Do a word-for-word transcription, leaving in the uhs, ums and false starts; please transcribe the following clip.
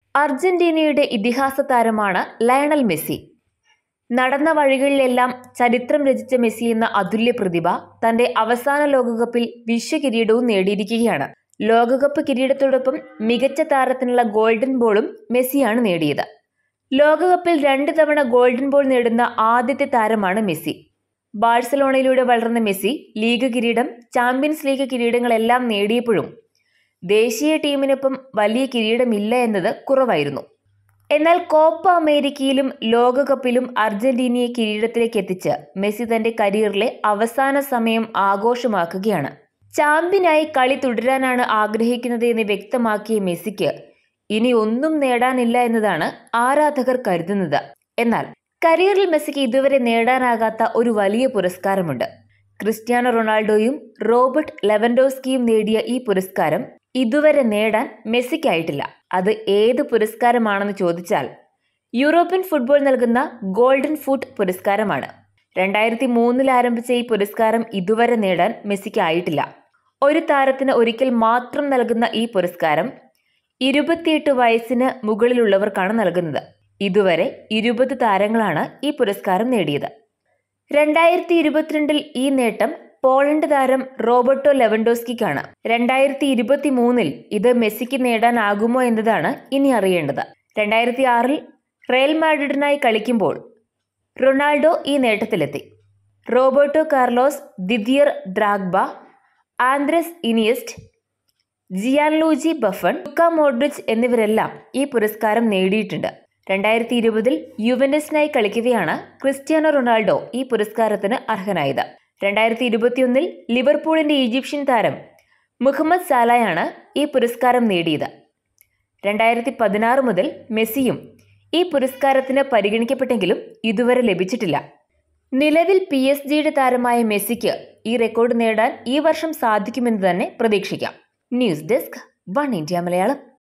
അർജന്റീനയുടെ ഇതിഹാസ താരമാണ് ലയണൽ മെസ്സി. നടന്ന വഴികളിലെല്ലാം ചരിത്രം രചിച്ച മെസ്സി എന്ന അതുല്യ പ്രതിഭ തന്റെ അവസാന ലോകകപ്പിൽ വിശ്വകിരീടവും നേടിയിരിക്കുകയാണ്. ലോകകപ്പ് കിരീടത്തോടൊപ്പം മികച്ച താരത്തിനുള്ള ഗോൾഡൻ ബോളും മെസ്സിയാണ് നേടിയത്. ലോകകപ്പിൽ രണ്ട് തവണ ഗോൾഡൻ ബോൾ നേടുന്ന ആദ്യത്തെ താരമാണ് മെസ്സി. ബാഴ്സലോണയിലൂടെ വളർന്ന മെസ്സി ലീഗ് കിരീടം, ചാമ്പ്യൻസ് ലീഗ് കിരീടങ്ങളെല്ലാം നേടിയപ്പോഴും ദേശീയ ടീമിനൊപ്പം വലിയ കിരീടമില്ല എന്നത് കുറവായിരുന്നു. എന്നാൽ കോപ്പ അമേരിക്കയിലും ലോകകപ്പിലും അർജന്റീനയെ കിരീടത്തിലേക്ക് എത്തിച്ച് മെസ്സി തന്റെ കരിയറിലെ അവസാന സമയം ആഘോഷമാക്കുകയാണ്. ചാമ്പ്യനായി കളി തുടരാനാണ് ആഗ്രഹിക്കുന്നത് എന്ന് വ്യക്തമാക്കിയ മെസ്സിക്ക് ഇനി ഒന്നും നേടാനില്ല എന്നതാണ് ആരാധകർ കരുതുന്നത്. എന്നാൽ കരിയറിൽ മെസ്സിക്ക് ഇതുവരെ നേടാനാകാത്ത ഒരു വലിയ പുരസ്കാരമുണ്ട്. ക്രിസ്ത്യാനോ റൊണാൾഡോയും റോബർട്ട് ലെവൻഡോസ്കിയും നേടിയ ഈ പുരസ്കാരം ഇതുവരെ നേടാൻ മെസ്സിക്കായിട്ടില്ല. അത് ഏത് പുരസ്കാരമാണെന്ന് ചോദിച്ചാൽ യൂറോപ്യൻ ഫുട്ബോൾ നൽകുന്ന ഗോൾഡൻ ഫുട്ട് പുരസ്കാരമാണ്. രണ്ടായിരത്തി മൂന്നിൽ ആരംഭിച്ച ഈ പുരസ്കാരം ഇതുവരെ നേടാൻ മെസ്സിക്കായിട്ടില്ല. ഒരു താരത്തിന് ഒരിക്കൽ മാത്രം നൽകുന്ന ഈ പുരസ്കാരം ഇരുപത്തിയെട്ട് വയസ്സിന് മുകളിലുള്ളവർക്കാണ് നൽകുന്നത്. ഇതുവരെ ഇരുപത് താരങ്ങളാണ് ഈ പുരസ്കാരം നേടിയത്. രണ്ടായിരത്തി ഇരുപത്തിരണ്ടിൽ ഈ നേട്ടം പോളണ്ട് താരം റോബർട്ടോ ലെവൻഡോസ്കിക്കാണ്. രണ്ടായിരത്തി ഇരുപത്തി മൂന്നിൽ ഇത് മെസ്സിക്ക് നേടാനാകുമോ എന്നതാണ് ഇനി അറിയേണ്ടത്. രണ്ടായിരത്തി ആറിൽ റയൽ മാഡ്രിഡിനായി കളിക്കുമ്പോൾ റൊണാൾഡോ ഈ നേട്ടത്തിലെത്തി. Roberto Carlos, Didier Drogba, Andres Iniesta, Gianluigi Buffon, Luka Modric എന്നിവരെല്ലാം ഈ പുരസ്കാരം നേടിയിട്ടുണ്ട്. രണ്ടായിരത്തി ഇരുപതിൽ യുവന്റസിനായി കളിക്കവെയാണ് ക്രിസ്ത്യാനോ റൊണാൾഡോ ഈ പുരസ്കാരത്തിന് അർഹനായത്. രണ്ടായിരത്തി ഇരുപത്തിയൊന്നിൽ ലിവർപൂളിന്റെ ഈജിപ്ഷ്യൻ താരം മുഹമ്മദ് സാലയാണ് ഈ പുരസ്കാരം നേടിയത്. രണ്ടായിരത്തി പതിനാറ് മുതൽ മെസ്സിയും ഈ പുരസ്കാരത്തിന് പരിഗണിക്കപ്പെട്ടെങ്കിലും ഇതുവരെ ലഭിച്ചിട്ടില്ല. നിലവിൽ പി എസ് ജിയുടെ താരമായ മെസ്സിക്ക് ഈ റെക്കോർഡ് നേടാൻ ഈ വർഷം സാധിക്കുമെന്ന് തന്നെ പ്രതീക്ഷിക്കാം. News desk, one India Malayalam.